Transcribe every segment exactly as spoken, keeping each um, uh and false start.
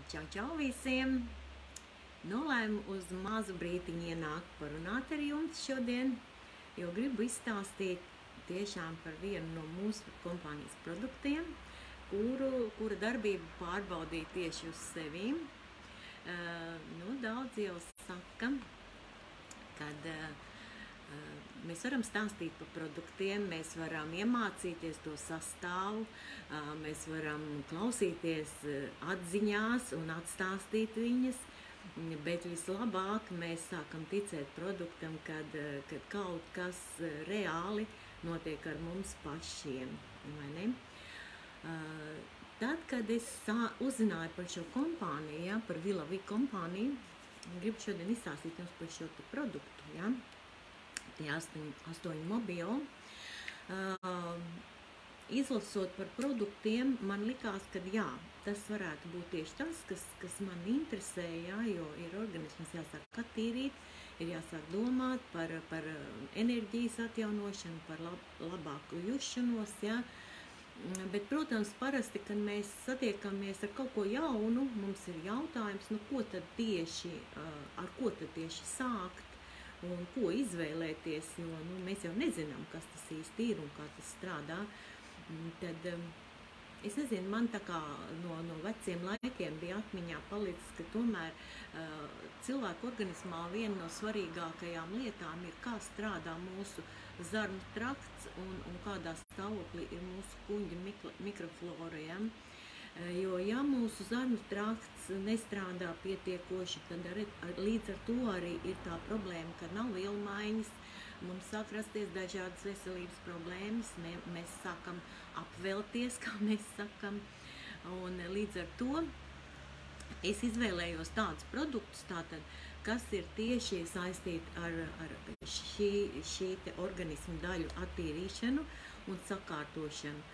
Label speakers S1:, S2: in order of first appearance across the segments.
S1: Čau, čau visiem! Nolēmu uz mazu brītiņu ienākt parunāt ar jums šodien, jo gribu izstāstīt tiešām par vienu no mūsu kompānijas produktiem, kuru, kura darbību pārbaudīja tieši uz sevīm. Uh, nu, daudz jau saka, kad uh, mēs varam stāstīt par produktiem, mēs varam iemācīties to sastāvu, mēs varam klausīties atziņās un atstāstīt viņas, bet vislabāk mēs sākam ticēt produktam, kad, kad kaut kas reāli notiek ar mums pašiem, vai ne? Tad, kad es uzzināju par šo kompāniju, ja, par Vilavi kompāniju, gribu šodien izstāstīt jums par šo produktu, ja? Tie astoņi, astoņi mobio. Uh, izlasot par produktiem, man likās, ka jā, tas varētu būt tieši tas, kas, kas man interesē, jā, jo ir organisms jāsāk attīrīt, ir jāsāk domāt par, par enerģijas atjaunošanu, par lab, labāku jušanos, jā. Bet, protams, parasti, kad mēs satiekamies ar kaut ko jaunu, mums ir jautājums, nu, ko tad tieši, uh, ar ko tad tieši sākt, un ko izvēlēties, jo nu, mēs jau nezinām, kas tas īsti ir un kā tas strādā. Tad, es nezinu, man tā kā no, no veciem laikiem bija atmiņā palicis, ka tomēr uh, cilvēku organismā viena no svarīgākajām lietām ir, kā strādā mūsu zarnu trakts un, un kādā stāvoklī ir mūsu kuņģa mikro, mikroflora. Ja? Jo, ja mūsu zarnu trakts nestrādā pietiekoši, tad ar, ar, līdz ar to arī ir tā problēma, ka nav vielu maiņas, mums sāk rasties dažādas veselības problēmas, mē, mēs sākam apvelties, kā mēs sakam, un līdz ar to es izvēlējos tādus produktus, tātad, kas ir tieši saistīti ar, ar šī, šī te organismu daļu attīrīšanu un sakārtošanu.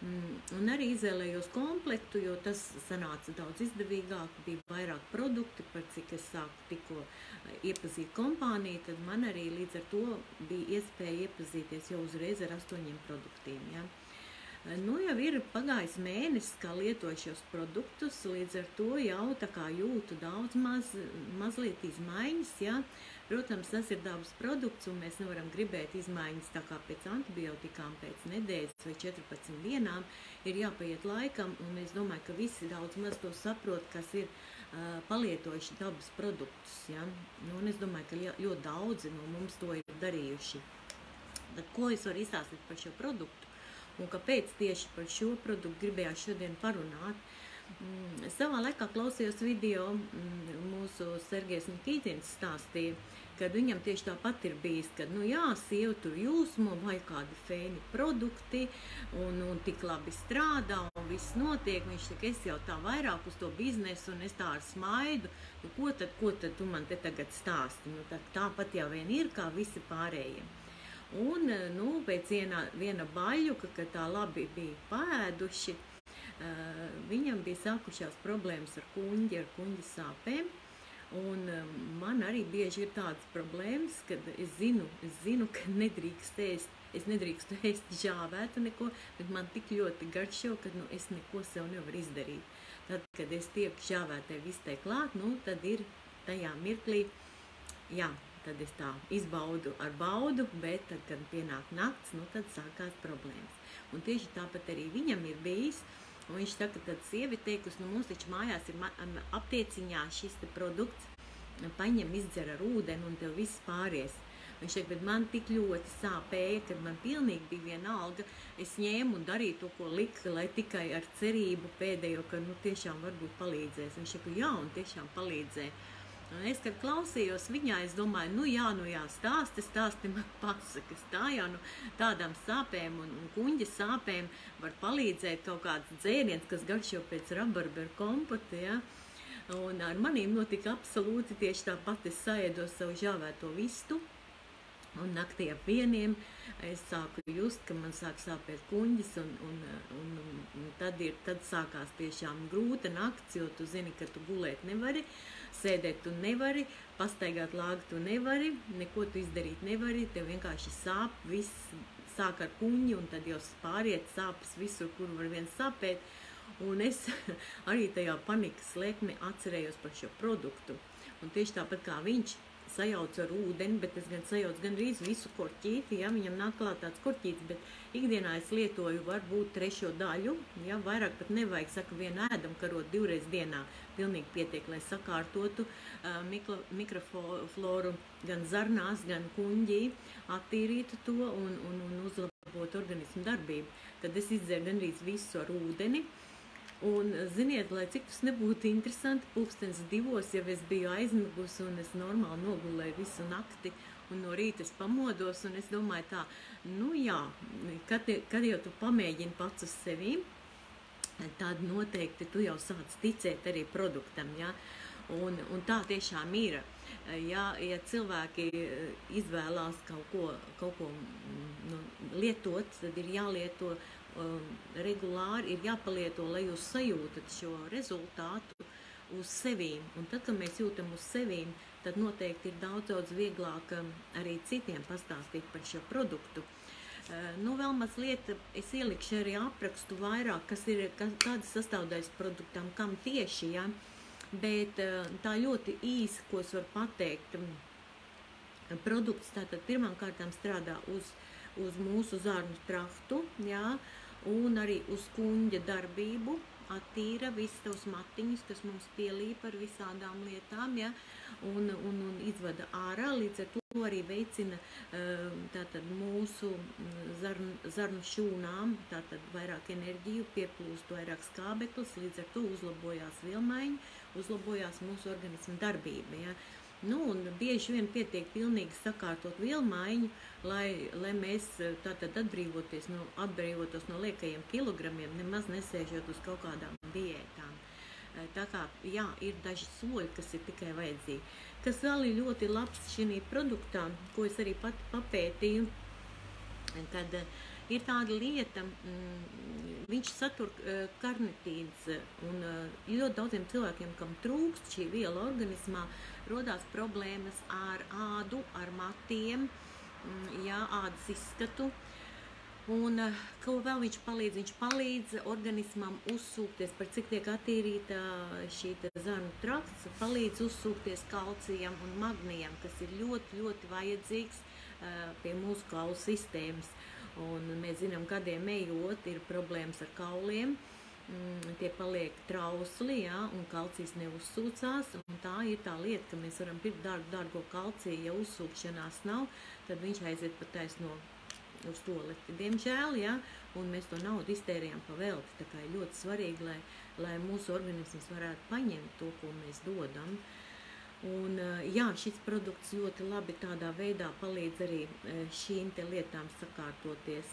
S1: Un arī izvēlējos komplektu, jo tas sanāca daudz izdevīgāk, bija vairāk produkti, par cik es sāku tikko iepazīt kompāniju, tad man arī līdz ar to bija iespēja iepazīties jau uzreiz ar astoņiem produktiem. Ja? Nu, jau ir pagājis mēnesis, kā lietoju šos produktus, līdz ar to jau tā kā jūtu daudz maz, mazliet izmaiņas, ja. Protams, tas ir dabas produkts, un mēs nevaram gribēt izmaiņas tā kā pēc antibiotikām, pēc nedēļas vai četrpadsmit dienām, ir jāpaiet laikam, un es domāju, ka visi daudz maz to saprot, kas ir uh, palietojuši dabas produktus, ja. Nu, un es domāju, ka ļoti daudzi no mums to ir darījuši. Tad, ko es varu izstāstīt par šo produktu? Un kāpēc tieši par šo produktu gribējās šodien parunāt. Mm, savā laikā klausījos video, mm, mūsu Sergejs Nikitins stāstīja, kad viņam tieši tāpat ir bijis, kad, nu jā, sieva tur jūsmo, vai kādi fēni produkti, un, un tik labi strādā, un viss notiek. Viņš saka, es jau tā vairāk uz to biznesu, un es tā ar smaidu, nu ko tad, ko tad tu man te tagad stāsti? Nu, tā, tāpat jau vien ir, kā visi pārējie. Un, nu, pēc viena, viena baļuka, kad tā labi bija pēduši, uh, viņam bija sākušās problēmas ar kuņģi, ar kuņģa sāpēm. Un um, man arī bieži ir tādas problēmas, kad es zinu, es zinu, ka nedrīkst ēst, es nedrīkstu ēst žāvētu neko, bet man tik ļoti garšo, ka nu, es neko sev nevaru izdarīt. Tad, kad es tieku žāvētai vistē klāt, nu, tad ir tajā mirklī, jā, tad es tā izbaudu ar baudu, bet tad, kad pienāk nakts, nu, tad sākās problēmas. Un tieši tāpat arī viņam ir bijis, un viņš saka, tad sievi teikusi, nu, mums taču mājās ir aptieciņā šis te produkts, paņem, izdzer ar ūdeni, un tev viss pāries. Viņš saka, bet man tik ļoti sāpēja, kad man pilnīgi bija vienalga, es ņēmu un darīju to, ko lika, lai tikai ar cerību pēdējo, ka, nu, tiešām varbūt palīdzēs. Viņš saka, jā, un tiešām palīdzēja. Un es, kad klausījos viņā, es domāju, nu jā, nu jā, stāsti, stāsti man pasakas, tā jau, nu, tādām sāpēm un, un kuņģa sāpēm var palīdzēt kaut kāds dzēriens, kas garšo pēc rabarberu kompota, ja. Un ar manīm notika absolūti tieši tāpat, es saēdos savu žāvēto vistu, un naktī ap vieniem es sāku just, ka man sāk sāpēt kuņģis, un, un, un, un tad, ir, tad sākās tiešām grūta nakts, jo tu zini, ka tu gulēt nevari, sēdēt tu nevari, pastaigāt lāgu tu nevari, neko tu izdarīt nevari, tev vienkārši sāp, viss sāk ar kuņģi, un tad jau pāriet sāpes visur, kur var vien sāpēt. Un es arī tajā panikas lēkmē atcerējos par šo produktu. Un tieši tāpat kā viņš sajaucu ar ūdeni, bet es gan sajaucu gandrīz visu korķīti, ja, viņam nāk klāt tāds korķītis, bet ikdienā es lietoju varbūt trešo daļu, ja, vairāk pat nevajag, saka, vienu ēdam karot divreiz dienā, pilnīgi pietiek, lai sakārtotu uh, mikro, mikrofloru gan zarnās, gan kuņģī, attīrītu to un, un, un uzlabotu organismu darbību. Tad es izdzēru gandrīz visu ar ūdeni. Un, ziniet, lai cik tas nebūtu interesanti, pulkstens divos, ja es biju aizmigusi un es normāli nogulēju visu nakti, un no rīta es pamodos, un es domāju tā, nu jā, kad, kad jau tu pamēģini pats uz sevi, tad noteikti tu jau sāc ticēt arī produktam, ja? Un, un tā tiešām ir. Ja, ja cilvēki izvēlās kaut ko, kaut ko nu, lietot, tad ir jālieto um, regulāri, ir jāpalieto, lai jūs sajūtat šo rezultātu uz sevīm. Un tad, kad mēs jūtam uz sevīm, tad noteikti ir daudz, daudz vieglāk um, arī citiem pastāstīt par šo produktu. Uh, nu, vēl mazliet es ielikšu arī aprakstu vairāk, kas ir, kas, kādas sastāvdaļas produktam, kam tieši, ja? Bet tā ļoti īsi, ko es varu pateikt, produkts tātad pirmām kārtām strādā uz, uz mūsu zarnu traktu, jā, un arī uz kuņģa darbību, attīra visas tos matiņus, kas mums pielīp ar visādām lietām, ja, un, un, un izvada ārā, līdz ar to arī veicina tātad mūsu zarnu, zarnu šūnām, tātad vairāk enerģiju, pieplūst vairāk skābeklis, līdz ar to uzlabojās vielmaiņa, uzlabojās mūsu organismu darbība, ja. Nu, un bieži vien pietiek pilnīgi sakārtot vielmaiņu, lai, lai mēs tātad atbrīvoties no, atbrīvotos no liekajiem kilogramiem, nemaz nesēžot uz kaut kādām diētām. Tā kā, jā, ir daži soļi, kas ir tikai vajadzīgi. Kas vēl ir ļoti labs šī produktā, ko es arī pat papētīju, kad ir tāda lieta, mm, viņš satur karnitīns, un ļoti daudziem cilvēkiem, kam trūkst šī viela organismā, rodās problēmas ar ādu, ar matiem, jā, ādas izskatu. Un ko vēl viņš palīdz? Viņš palīdz organismam uzsūkties, par cik tiek attīrīta šī zarnu trakts, palīdz uzsūkties kalcijam un magnijam, kas ir ļoti, ļoti vajadzīgs uh, pie mūsu kaulu sistēmas. Un mēs zinām, gadiem ejot, ir problēmas ar kauliem, mm, tie paliek trausli, jā, un kalcijs neuzsūcās, un tā ir tā lieta, ka mēs varam pirkt dārgu, dārgo kalciju, ja uzsūkšanās nav, tad viņš aiziet pa taisno uz toleti. Diemžēl, ja, un mēs to naudu iztērējam pa velti, tā kā ir ļoti svarīgi, lai, lai mūsu organisms varētu paņemt to, ko mēs dodam. Un, jā, šis produkts ļoti labi tādā veidā palīdz arī šīm te lietām sakārtoties.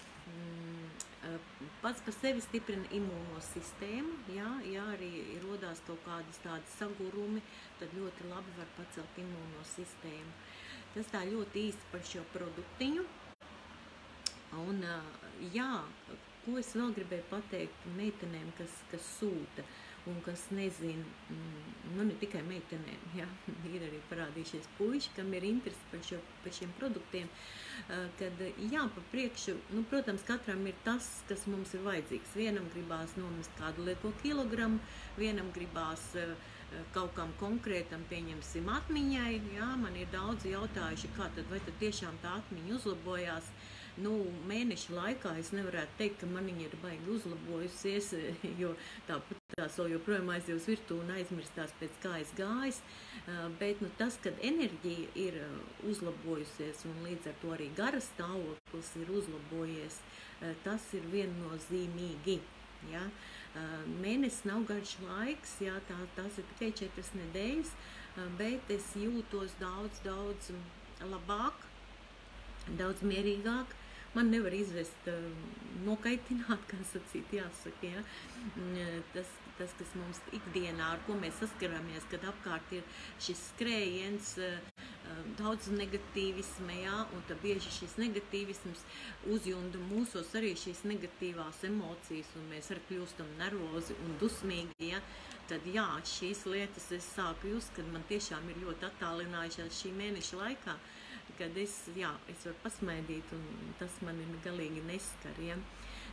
S1: Pats par sevi stiprina imūno sistēmu, jā, ja arī rodās kaut kādas tādas sagurumi, tad ļoti labi var pacelt imūno sistēmu. Tas tā ļoti īsti par šo produktiņu. Un, jā, ko es vēl gribēju pateikt meitenēm, kas, kas sūta un kas nezina, nu ne tikai meitenēm, jā, ir arī parādījušies puiši, kam ir interesi par, šo, par šiem produktiem, kad, jā, pa priekšu, nu, protams, katram ir tas, kas mums ir vajadzīgs. Vienam gribās nomest kādu lieko kilogramu, vienam gribās kaut kam konkrētam, pieņemsim atmiņai, jā, man ir daudz jautājuši, kā tad, vai tad tiešām tā atmiņa uzlabojās. Nu, mēneša laikā es nevarētu teikt, ka man viņa ir baigi uzlabojusies, jo tāpat tās vēl joprojām aizies virtū un aizmirstās pēc kājas gājas, bet nu, tas, kad enerģija ir uzlabojusies un līdz ar to arī garas stāvoklis ir uzlabojies, tas ir viennozīmīgi. Ja? Mēnesis nav garš laiks, jā, tā, tās ir tikai četras nedēļas, bet es jūtos daudz, daudz labāk, daudz mierīgāk. Man nevar izvest uh, nokaitināt, kā sacīt, jāsaka, ja? tas, tas, kas mums ikdienā, ar ko mēs saskaramies, kad apkārt ir šis skrējiens, uh, daudz negatīvisma, ja? Un tad bieži šis negatīvisms uzjunda mūsos arī šīs negatīvās emocijas, un mēs arī kļūstam nervozi un dusmīgi, ja? Tad jā, šīs lietas es sāku just, kad man tiešām ir ļoti attālinājušās šī mēneša laikā, kad es, jā, es varu pasmaidīt, un tas mani galīgi neskar, ja.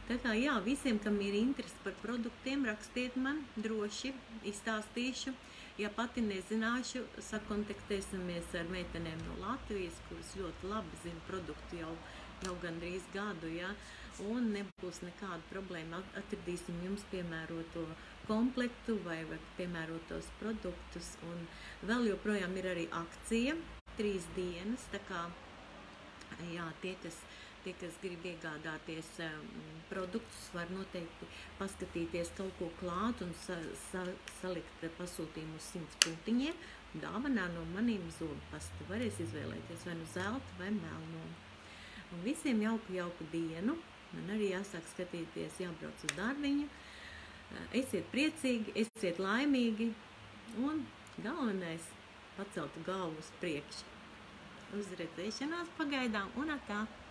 S1: Tā kā jā, visiem, kam ir interesi par produktiem, rakstiet man, droši izstāstīšu. Ja pati nezināšu, sakontaktēsimies ar meitenēm no Latvijas, kuras ļoti labi zina produktu jau, jau gandrīz gadu, ja? Un nebūs nekāda problēma. Atradīsim jums piemēroto komplektu vai, vai piemērotos produktus. Un vēl joprojām ir arī akcija, trīs dienas, tā kā jā, tie, kas, tie, kas grib iegādāties um, produktus, var noteikti paskatīties kaut ko klāt un sa, sa, salikt pasūtījumu uz simts punktiņiem. Dāvanā no maniem zobu pasta varēs izvēlēties vai nu zelta vai melno. Un visiem jauku, jauku dienu. Man arī jāsāk skatīties, jābrauc uz darbiņu. Esiet priecīgi, esiet laimīgi un galvenais pacelt galvu uz priekšu. Uz redzēšanās pagaidām un atā!